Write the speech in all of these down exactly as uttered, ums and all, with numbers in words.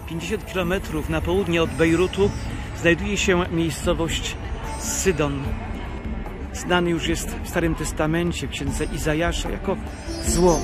pięćdziesiąt kilometrów na południe od Bejrutu znajduje się miejscowość Sydon. Znany już jest w Starym Testamencie, w księdze Izajasza, jako zło.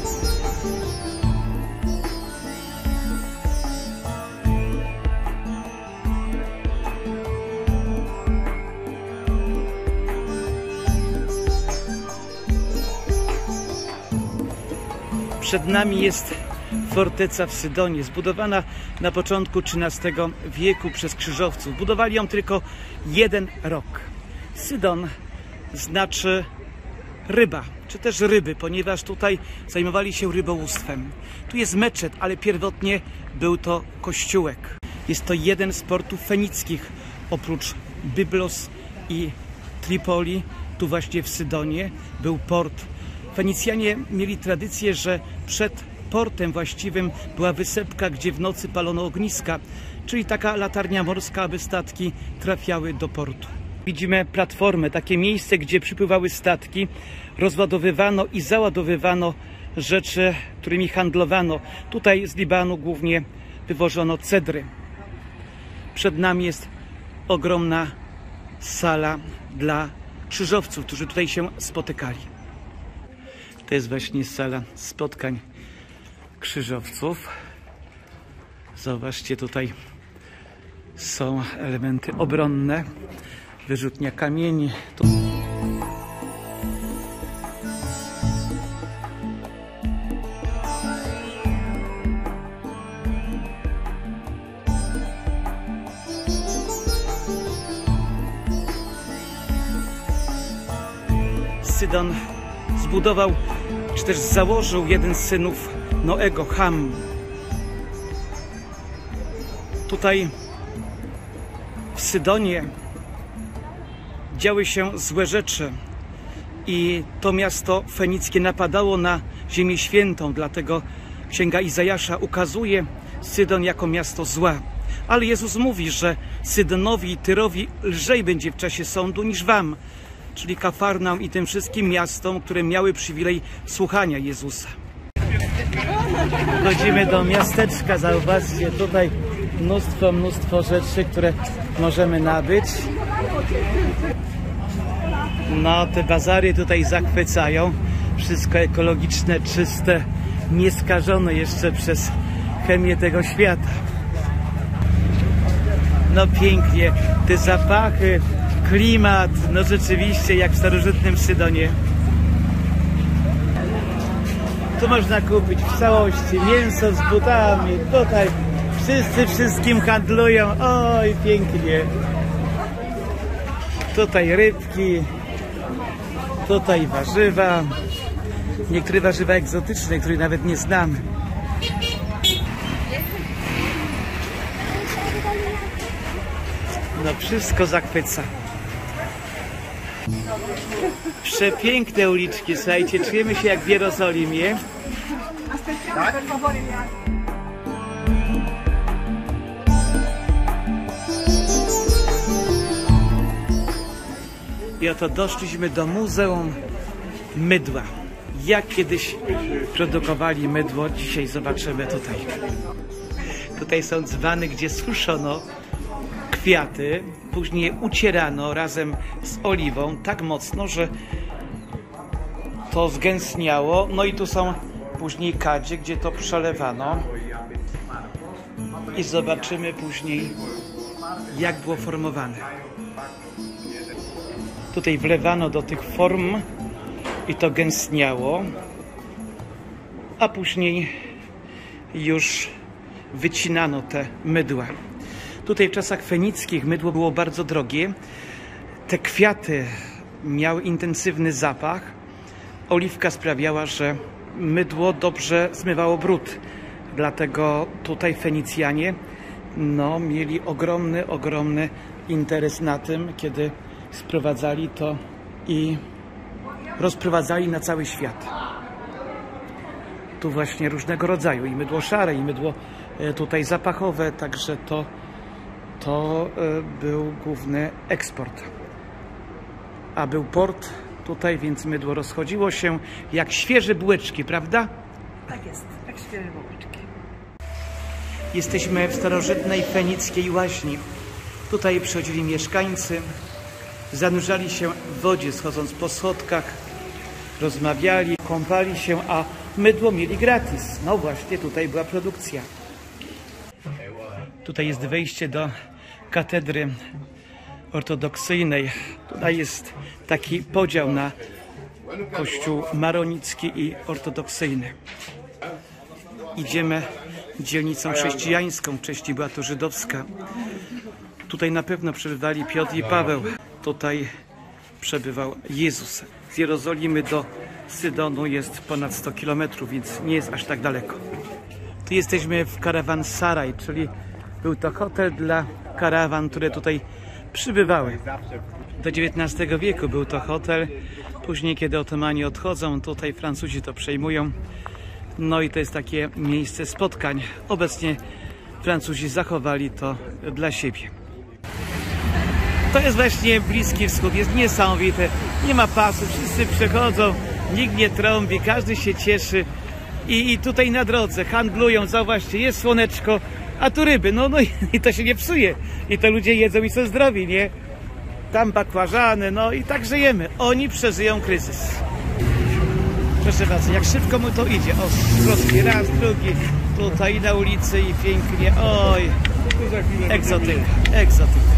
Przed nami jest forteca w Sydonie, zbudowana na początku trzynastego wieku przez krzyżowców. Budowali ją tylko jeden rok. Sydon znaczy ryba, czy też ryby, ponieważ tutaj zajmowali się rybołówstwem. Tu jest meczet, ale pierwotnie był to kościółek. Jest to jeden z portów fenickich, oprócz Byblos i Tripoli. Tu właśnie w Sydonie był port. Fenicjanie mieli tradycję, że przed portem właściwym była wysepka, gdzie w nocy palono ogniska, czyli taka latarnia morska, aby statki trafiały do portu. Widzimy platformę, takie miejsce, gdzie przypływały statki, rozładowywano i załadowywano rzeczy, którymi handlowano. Tutaj z Libanu głównie wywożono cedry. Przed nami jest ogromna sala dla krzyżowców, którzy tutaj się spotykali. To jest właśnie sala spotkań krzyżowców. Zobaczcie, tutaj są elementy obronne, wyrzutnia kamieni. Tu... Sydon zbudował, czy też założył jeden z synów Noego, Ham. Tutaj w Sydonie działy się złe rzeczy i to miasto fenickie napadało na Ziemię Świętą, dlatego księga Izajasza ukazuje Sydon jako miasto zła. Ale Jezus mówi, że Sydonowi i Tyrowi lżej będzie w czasie sądu niż wam, czyli Kafarnaum i tym wszystkim miastom, które miały przywilej słuchania Jezusa. Wchodzimy do miasteczka, zauważcie, tutaj mnóstwo, mnóstwo rzeczy, które możemy nabyć. No, te bazary tutaj zachwycają. Wszystko ekologiczne, czyste, nieskażone jeszcze przez chemię tego świata. No pięknie, te zapachy, klimat, no rzeczywiście jak w starożytnym Sydonie. Tu można kupić w całości mięso z butami, tutaj wszyscy wszystkim handlują, oj pięknie. Tutaj rybki, tutaj warzywa, niektóre warzywa egzotyczne, których nawet nie znamy. No wszystko zachwyca. Przepiękne uliczki, słuchajcie, czujemy się jak w Jerozolimie. I oto doszliśmy do Muzeum Mydła. Jak kiedyś produkowali mydło, dzisiaj zobaczymy tutaj. Tutaj są dzbany, gdzie suszono kwiaty, później ucierano razem z oliwą tak mocno, że to zgęstniało. No i tu są później kadzie, gdzie to przelewano. I zobaczymy później, jak było formowane. Tutaj wlewano do tych form i to gęstniało, a później już wycinano te mydła. Tutaj w czasach fenickich mydło było bardzo drogie. Te kwiaty miały intensywny zapach. Oliwka sprawiała, że mydło dobrze zmywało brud. Dlatego tutaj Fenicjanie no, mieli ogromny, ogromny interes na tym, kiedy sprowadzali to i rozprowadzali na cały świat. Tu właśnie różnego rodzaju, i mydło szare, i mydło tutaj zapachowe, także to, to był główny eksport. A był port tutaj, więc mydło rozchodziło się jak świeże bułeczki, prawda? Tak jest, jak świeże bułeczki. Jesteśmy w starożytnej fenickiej łaźni. Tutaj przychodzili mieszkańcy, zanurzali się w wodzie, schodząc po schodkach, rozmawiali, kąpali się, a mydło mieli gratis. No właśnie, tutaj była produkcja. Tutaj jest wejście do katedry ortodoksyjnej. Tutaj jest taki podział na kościół maronicki i ortodoksyjny. Idziemy dzielnicą chrześcijańską, wcześniej była to żydowska. Tutaj na pewno przebywali Piotr i Paweł. Tutaj przebywał Jezus. Z Jerozolimy do Sydonu jest ponad sto kilometrów, więc nie jest aż tak daleko. Tu jesteśmy w Karawansaraj, czyli był to hotel dla karawan, które tutaj przybywały. Do dziewiętnastego wieku był to hotel. Później, kiedy Otomani odchodzą, tutaj Francuzi to przejmują. No i to jest takie miejsce spotkań. Obecnie Francuzi zachowali to dla siebie. To jest właśnie Bliski Wschód. Jest niesamowite. Nie ma pasu, wszyscy przechodzą, nikt nie trąbi, każdy się cieszy. I, i tutaj na drodze handlują, zauważcie, jest słoneczko, a tu ryby. No, no i, i to się nie psuje. I to ludzie jedzą i są zdrowi, nie? Tam bakłażany, no i tak żyjemy. Oni przeżyją kryzys. Proszę bardzo, jak szybko mu to idzie. O, proszę, raz, drugi, tutaj na ulicy i pięknie. Oj, egzotyka, egzotyka.